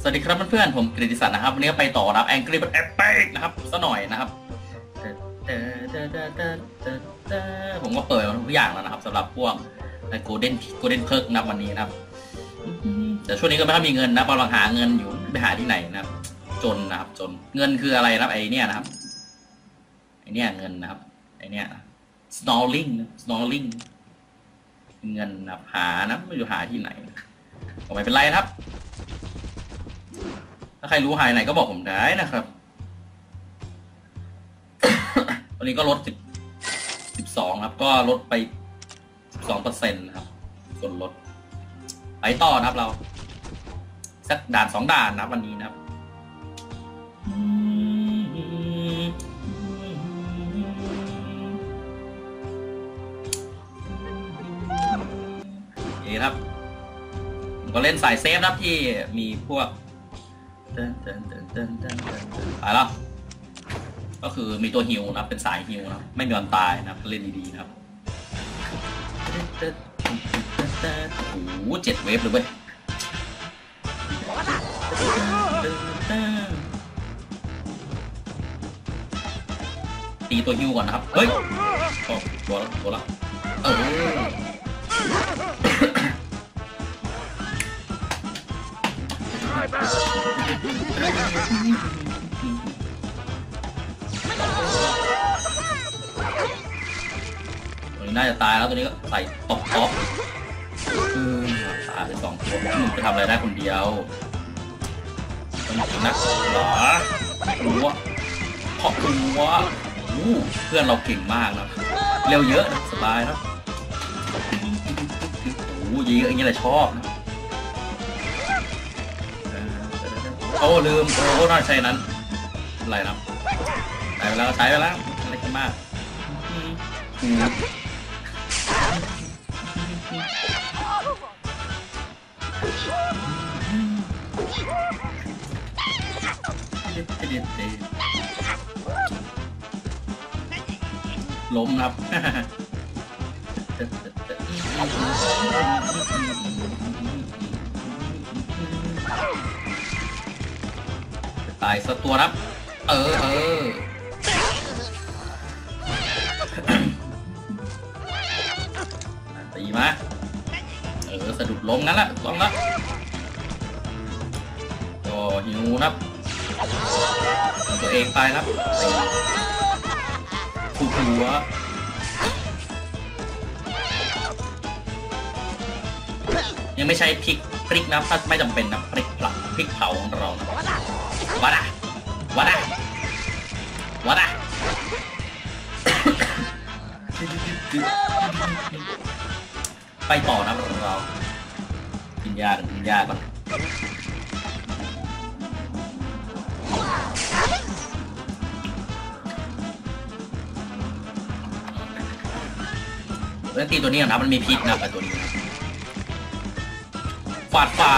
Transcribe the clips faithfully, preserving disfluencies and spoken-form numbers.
วัสดีครับเพื่อนๆผมกฤติศักดิ์นะครับวันนี้ก็ไปต่อนะครับ Angry Birds Epic นะครับซะหน่อยนะครับผมก็เปิดทุกอย่างแล้วนะครับสำหรับพวก Golden Golden Perk นะวันนี้นะครับแต่ช่วงนี้ก็ไม่ค่อยมีเงินนะกำลังหาเงินอยู่ไปหาที่ไหนนะครับจนนะครับจนเงินคืออะไรนะครับไอเนี้ยนะครับไอเนี้ยเงินนะครับไอเนี้ย snorkeling snorkeling เงินนะหานะไม่รู้หาที่ไหนก็ไม่เป็นไรนะครับถ้าใครรู้หายไหนก็บอกผมได้นะครับ วันนี้ก็ลดสิบ สิบสองครับก็ลดไป สิบสองเปอร์เซ็นต์ นะครับส่วนลดไปต่อนะครับเราสักด่านสองด่านนะครับวันนี้นะครับโอเคครับผมก็เล่นสายเซฟนะครับที่มีพวกตายแล้วก็คือมีตัวฮิวนะเป็นสายฮิวนะไม่มีวันตายนะเล่นดีๆนะครับโอ้โหเจ็ดเวฟเลยเว้ยตีตัวฮิวก่อนนะครับเฮ้ยโอ้โดนแล้วโดนแล้วเออตัวนี้น่าจะตายแล้วตัวนี้ก็ใส่ตบท็อปตายไปสองตัวมึงจะทำอะไรได้คนเดียวต้องถึงนักหรอรู้ว่าขอบคุณว่าเพื่อนเราเก่งมากนะเร็วเยอะสบายนะโอ้เยอะอย่างเงี้ยเลยชอบนะโอ้ลืมโอ้น่าใช่นั้นอะไรนะใช้ไปแล้วใช้ไปแล้วอะไรกันมากล้มครับตายสักตัวครับเออเออตีมาเออสะดุดล้มงั้นแหละลองละก็หิวครับตัวเองไปครับคู่หัวยังไม่ใช่พริกพริกนะถ้าไม่จำเป็นนะพริกเผาพริกเผาของเรานะวัดอะวัดอะวัดอะไปต่อนะของเรากินยากินยาก่อนเรื่องตีตัวนี้นะมันมีพิษนะตัวนี้ฟาดฟา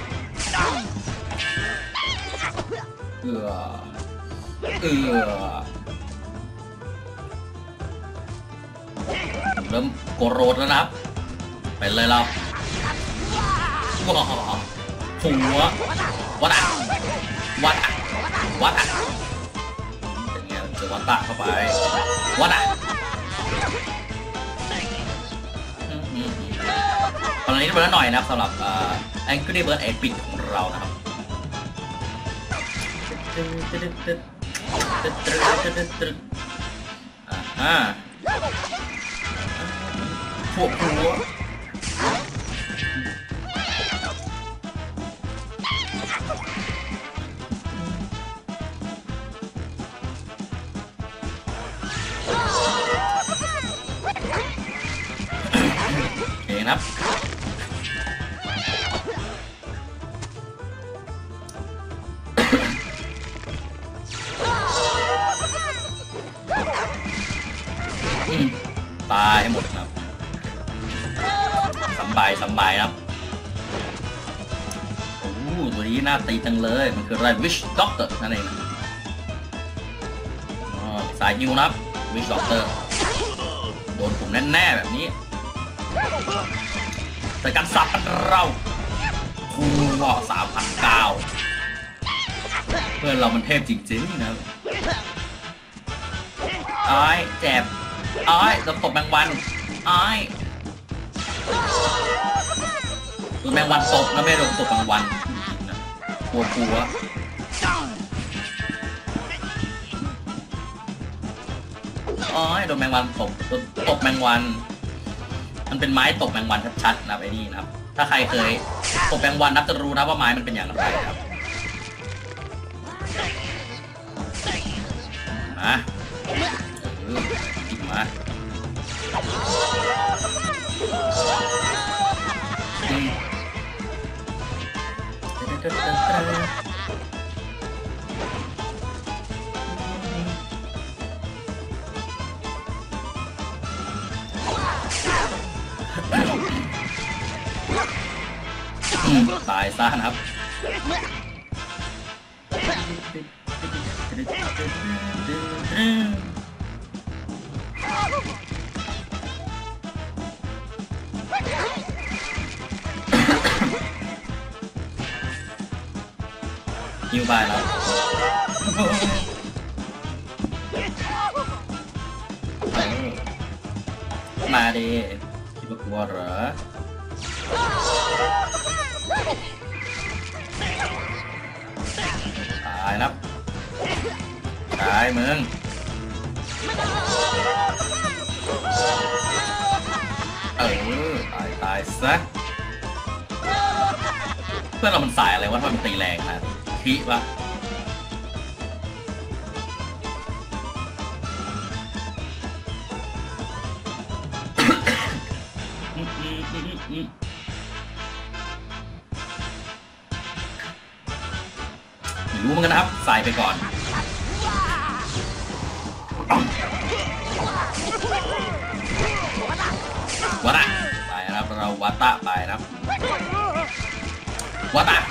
เอือเอือเริ่มโกรธแล้วนะครับไปเลยเราว้าวหัววัดอะวัดอะวัดอะเป็นไงเจอวัดตะเข้าไปวัดอะตอนนี้เบอร์หน่อยนะครับสำหรับ Angry Birds Epic ของเรานะครับอ่าพวกหัวโอเคนะครับตายให้หมดครับสบายสบายครับโอ้ตัวนี้น่าตีจังเลยมันคืออะไร Witch Doctor นั่นเองสายฮิวนะครับ Witch Doctor โดนผมแน่ๆแบบนี้แต่การสับเราคูว่าสามพันเก้าเพื่อนเรามันเทพจริงๆนะอ้อยเจ็บอ้อยโดนตบแมงวันอ้อยโดนแมงวันตบนะไม่โดนตบแมงวันกลัวกลัวอ้อยโดนแมงวันตบโดนตบแมงวันมันเป็นไม้ตบแมงวันชัดๆนะไอ้นี่นะครับถ้าใครเคยตบแมงวันนับจะรู้นะว่าไม้มันเป็นอย่างไรครับมาอีกมาตายซะนะครับฮิวบายแล้วมาดิคิดว่ากลัวเหรอตายนะตายมึงเออตายตายซะเพื่อนเรามันสายอะไรวะมันตีแรงนะขี้ปะไม่รู้เหมือนกันนะครับใส่ไปก่อนวัตะไปนะครับเราวัตะไปนะครับวัตะ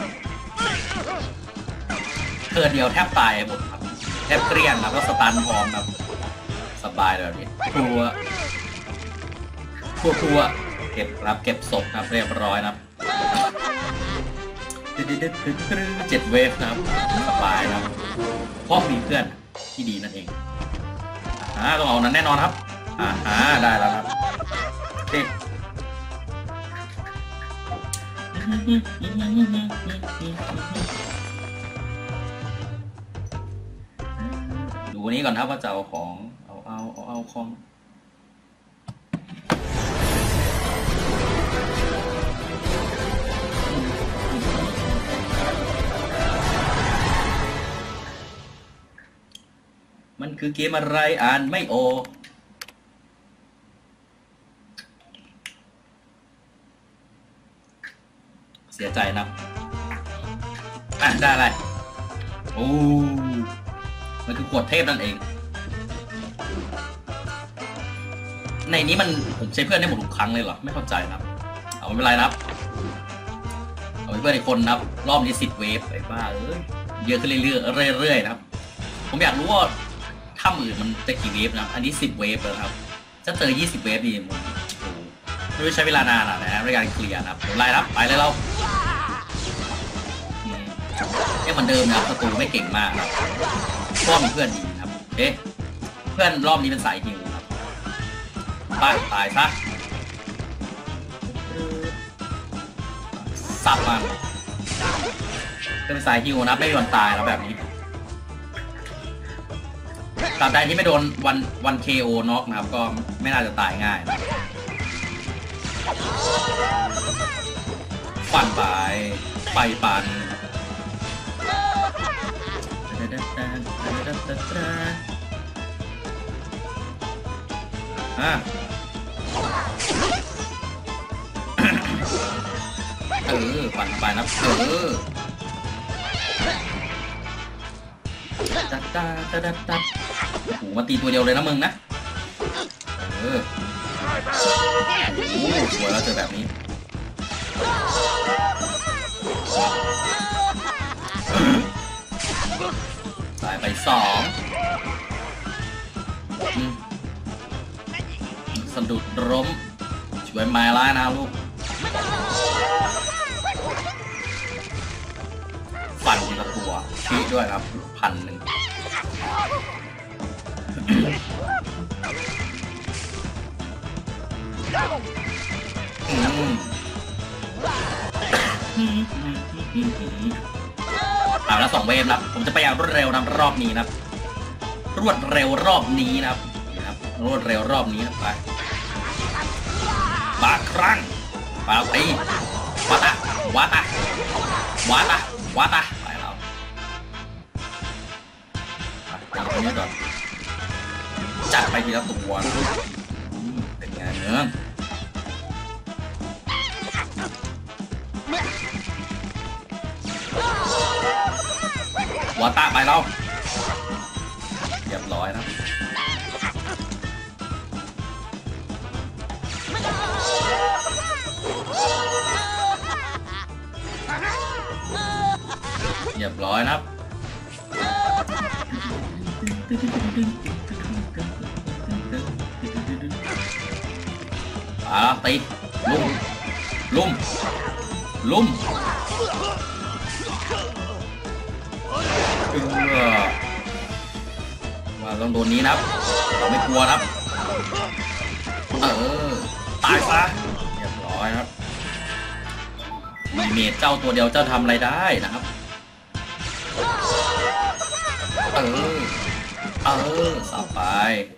เธอเดียวแทบตายหมดครับแทบเกลี้ยงครับแล้วสตันพร้อมครับสบายเลยแบบนี้ทัวทัวทัวเก็บครับเก็บศพครับเรียบร้อยนะครับเจ็ดเวฟนะครับสบายนะครับเพราะมีเพื่อนที่ดีนั่นเองอ่าต้องเอานั้นแน่นอนครับอ่าได้แล้วครับเด็กดูนี้ก่อนครับว่าจะเอาของเอาเอาเอาเอาของมันคือเกมอะไรอ่านไม่ออกเสียใจนะอ่ะได้อะไรโอ้มันคือขวดเทพนั่นเองในนี้มันผมใช้เพื่อนได้หมดทุกครั้งเลยเหรอไม่เข้าใจนะเอาไม่เป็นไรนะครับเอาเพื่อนอีกคนนะครับรอบนี้สิบเวฟไอ้บ้าเอ้ยเยอะขึ้นเรื่อยๆเรื่อยๆนะครับผมอยากรู้ว่าถ้ามือมันจะกี่เวฟนะอันนี้สิบเวฟแล้วครับจะเจอยี่สิบเวฟดีมันโอ้ไม่รู้ใช้เวลานานอ่ะนะในการเคลียร์นะครับไล่ครับไปเลยเรายังเหมือนเดิมนะครับศัตรูไม่เก่งมากครับก็มีเพื่อนดีครับเอ๊ะเพื่อนรอบนี้เป็นสายฮิวครับไปตายซะสับมันเป็นสายฮิวนะไม่มีวันตายแล้วแบบนี้ตราบใดที่ไม่โดนวันวันเคโอน็อกนะครับก็ไม่น่าจะตายง่ายนะปั่นไปไปปั่นอ่ะเออปั่นไปนะเออตัดตัดตัดตัดโอ้โหมาตีตัวเดียวเลยนะมึงนะเออโอ้โหสวยแล้วเจอแบบนี้ตายไปสองสะดุดล้มช่วยไม้ล่านะลูกฟันทีละตัวชีด้วยครับพันหนึ่งเอาละสองเวฟนะผมจะไปอย่างรวดเร็วนะรอบนี้นะรวดเร็วรอบนี้นะครับนะครับรวดเร็วรอบนี้นะไปบาครั้งไปแล้วตีวัดอะวัดอะวัดอะวัดอะไปแล้วไปตรงนี้ก่อนจัดไปทีละตัวเป็นไงเนื้อวัดตะไปแล้วเรียบร้อยนะเรียบร้อยนะครับอ่าตีลุ่มลุ่มลุ่มว่าต้องโดนนี้นะครับเราไม่กลัวนะครับเออตายซะเรียบร้อยครับมีเมจเจ้าตัวเดียวเจ้าทำอะไรได้นะครับเออเออสับไป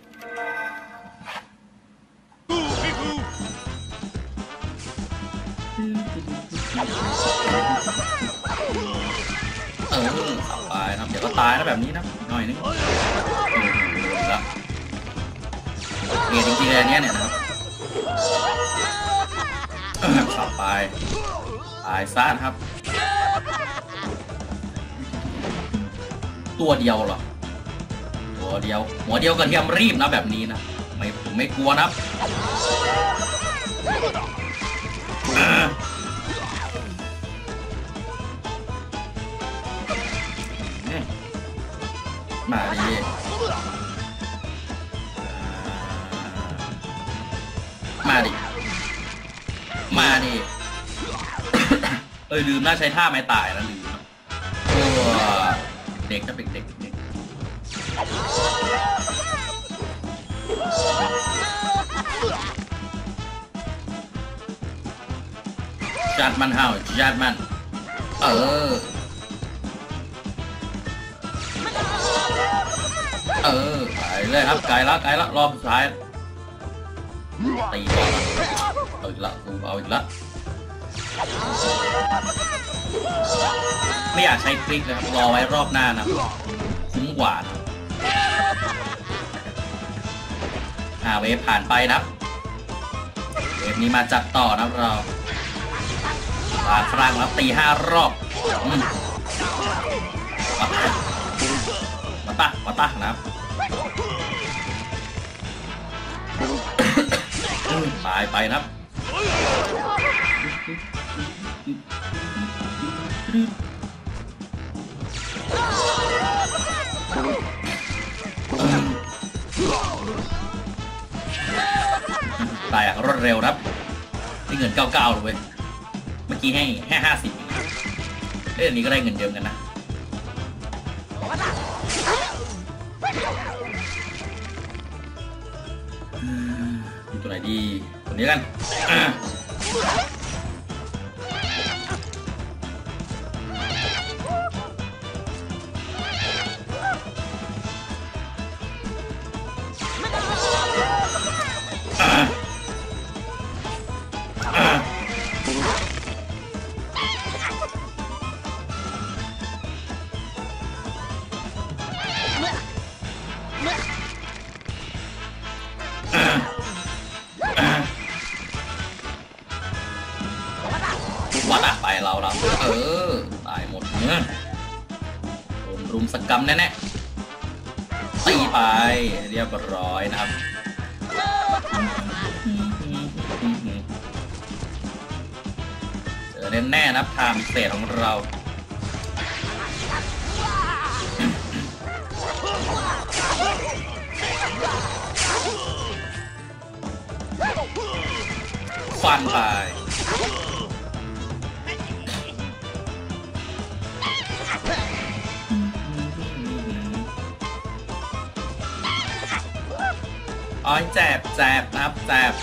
เออสับไปนะครับเดี๋ยวก็ตายนะแบบนี้นะหน่อยนึงแล้วเมจจริงๆเลยเนี่ยเนี่ยนะครับสับไปตายซะครับตัวเดียวเหรอตัวเดียวหัวเดียวกันเทียมรีบนะแบบนี้นะไม่ผมไม่กลัวนะมาดิมาดิมาดิเอ้ยลืมน่าใช้ท่าไม้ตายนะลืมตัวเด็กจะเป็นเด็กเด็กจัดมันเห่าจัดมันเออเออไปเลยครับไกลละไกลละรอบสุดท้ายตีก่อนเอาอีกละกูเอาอีกละไม่อยากใช้คลิกนะครับรอไว้รอบหน้านะคุ้มกว่านะอ่าเวฟผ่านไปนะเวฟนี้มาจัดต่อนะเราปาฝรั่งแล้วตีห้ารอบมาตะมาตะนะครับตายไปนะครับตายอย่างรวดเร็วครับได้เงินเก้าเก้าเลยเมื่อกี้ให้แค่ห้าสิบเอ้ยอันนี้ก็ได้เงินเยอะกันนะตัวไหนดีตัวนี้กันวัดอะไปเราเราเออตายหมดเนื้อโดนรุมสกรรมแน่ๆตีไปเรียบร้อยนะครับเจอแน่ๆนะครับทางพิเศษของเราฟันไปอ้ยแจบแจบนะครับแจบ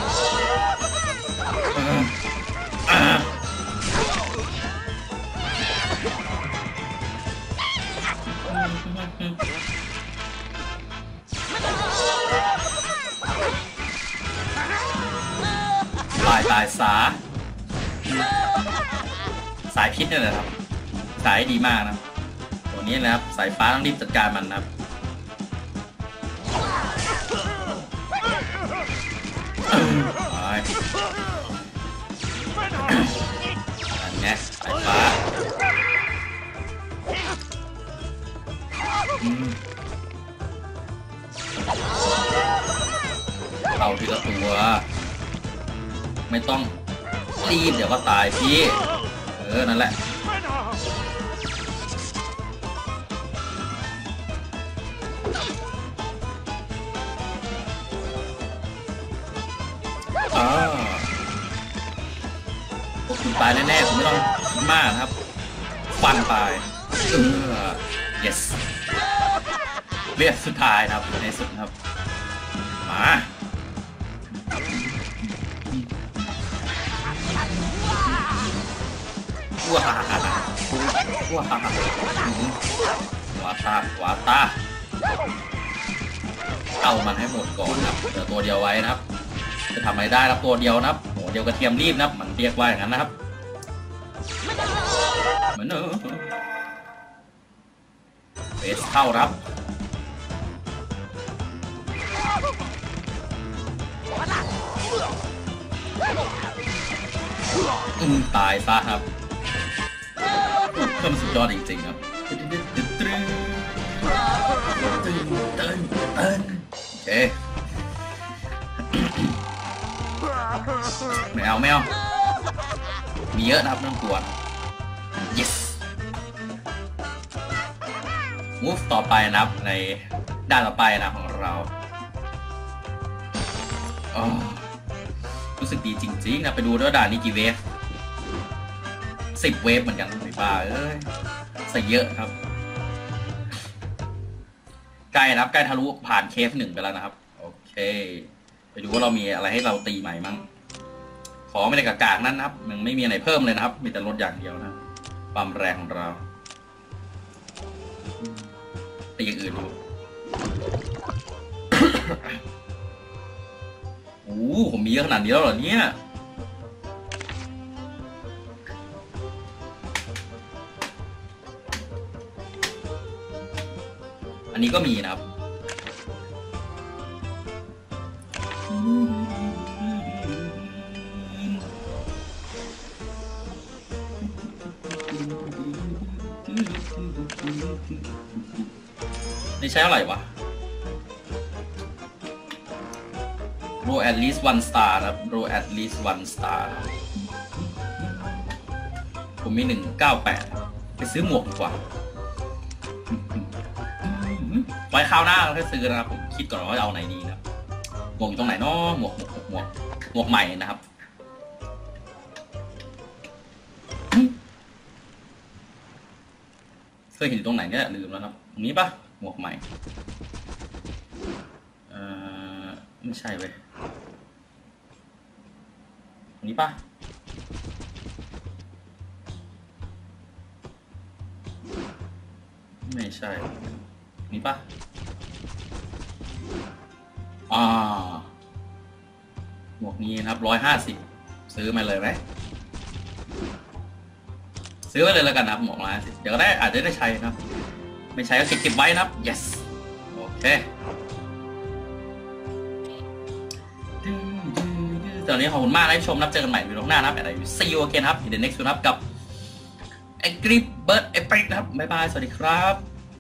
ตายตายสาสายพิษนี่แหละครับสายดีมากนะตัวนี้นะครับสายฟ้าต้องรีบจัดการมันนะครับอันนี้สายฟ้าเอาทีละตัวไม่ต้องรีบเดี๋ยวก็ตายพี่เออนั่นแหละอ่าพวกคุณตายแน่ๆผมไม่ต้องคิดมากนะครับฟันตายเออ yes เรียกสุดท้ายนะครับในสุดครับมาว้าว้าว้าตาว้าตาเอามันให้หมดก่อนครับเหลือตัวเดียวไว้นะครับจะทำอะไรได้ครับตัวเดียวนะครับหัวเดียวกระเทียมรีบนะครับมันเรียกว่าอย่างนั้นนะครับเหมือนเออเบสเข้าครับอืมตายซะครับมันสุดยอดจริงๆครับเต้นเต้นเต้นโอเคไม่เอาไม่เอามีเยอะนะครับน้องตัว yes move ต่อไปนะครับในด้านต่อไปนะของเรารู้สึกดีจริงๆนะไปดูด้วยด่านนี้กี่เวฟสิบเวฟเหมือนกันไม่บ้าเอ้ยใส่เยอะครับใกล้นะครับใกล้ทะลุผ่านเคฟหนึ่งไปแล้วนะครับโอเคไปดูว่าเรามีอะไรให้เราตีใหม่มั้งขอไม่ได้กากากนั่นนะครับมันไม่มีอะไรเพิ่มเลยนะครับมีแต่ลดอย่างเดียวนะความแรงของเราตีอย่างอื่นดูโอ้ผมมีเยอะขนาดนี้แล้วเหรอเนี่ยอันนี้ก็มีนะครับนี่ใช้เท่าไหร่วะ roll at least one star นะครับ roll at least one star ผมมีหนึ่งเก้าแปดไปซื้อหมวกดีกว่าไว้คราวหน้าเราค่อยซื้อนะครับผมคิดก่อนว่าเอาไหนดีนะครับหมวกอยู่ตรงไหนเนาะหมวกหมวกหมวกหมวกใหม่นะครับเคยเห็นตรงไหนเนี่ยลืมแล้วครับตรงนี้ปะหมวกใหม่เอ่อไม่ใช่เว้ยตรงนี้ปะไม่ใช่นี่ปะอ่าหมวกนี้นะครับร้อยห้าสิบซื้อมาเลยไหมซื้อไปเลยแล้วกันนะครับหมวกร้อยห้าสิบเดี๋ยวก็ได้อาจจะได้ใช้นะครับไม่ใช้ก็เก็บไว้นะครับ yes โอเคตอนนี้ขอบคุณมากที่ชมนับเจอกันใหม่วิดีโอหน้านะครับอะไร see you again ครับ in the next one ครับกับ Angry Bird Epic นะครับบ๊ายบายสวัสดีครับ